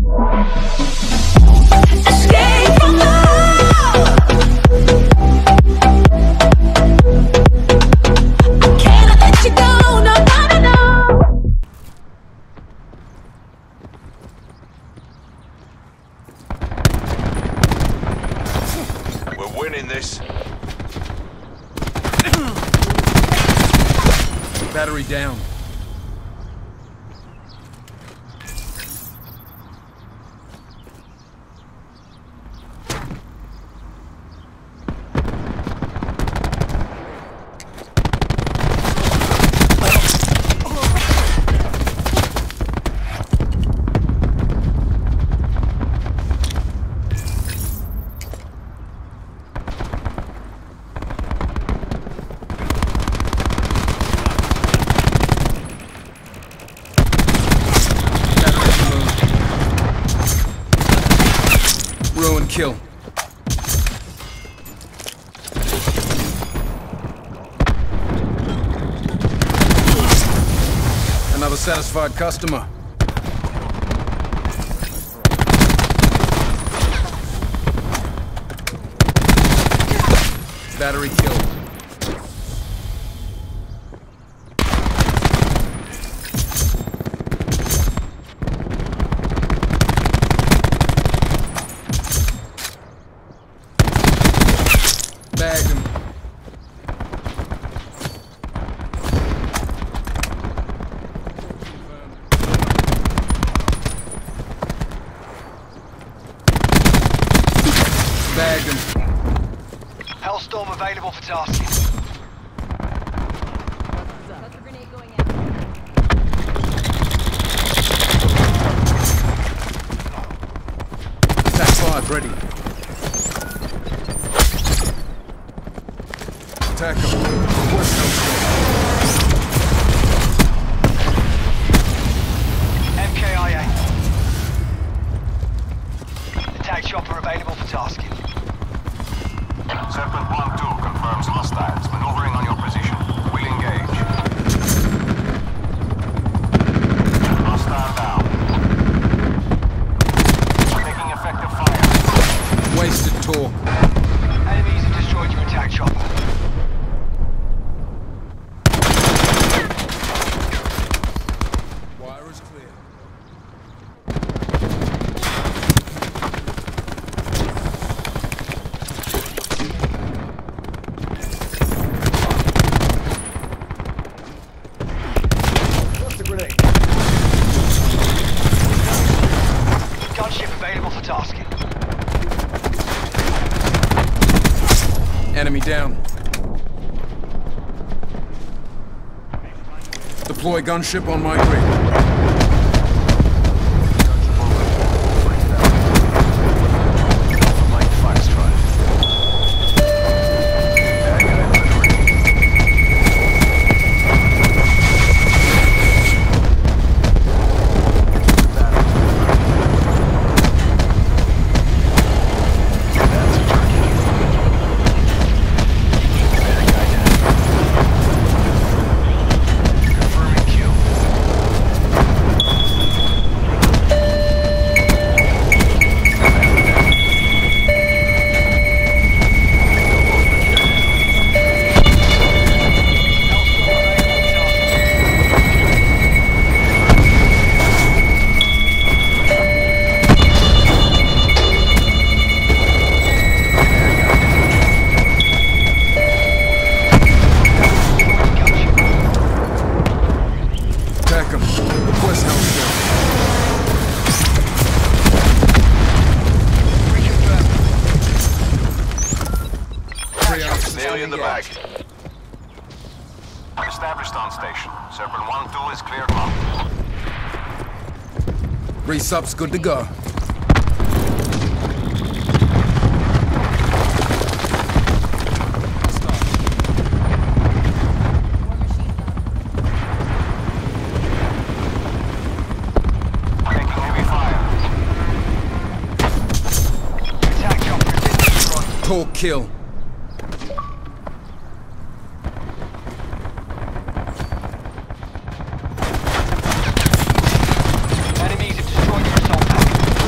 Escape from love. I cannot let you go, no, no, no, no. We're winning this. Battery down. Ruin kill. Another satisfied customer. Battery kill. Bagged him. Bagged him. Hellstorm available for tasking. Cluster grenade going in. Attack 5 ready. Attack him. What's MKIA. Attack chopper available for tasking. Serpent 1-2 confirms hostiles maneuvering on your position. We'll engage. Hostile down. Taking effective fire. wasted tour. Enemies have destroyed your attack chopper. Wire is clear. Gunship available for tasking. Enemy down. Deploy gunship on my grid. Attack him. Request hellstorm. Nearly in the bag. Established on station. Serpent 1-2 is clear cut. Resup's good to go. Taking heavy fire. Attack chopper has been destroyed. Talk kill. Enemies have destroyed your assault pack.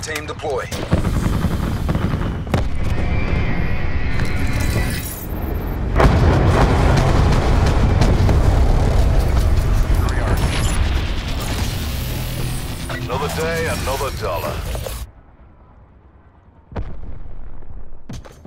Team deploy. Another day, another dollar.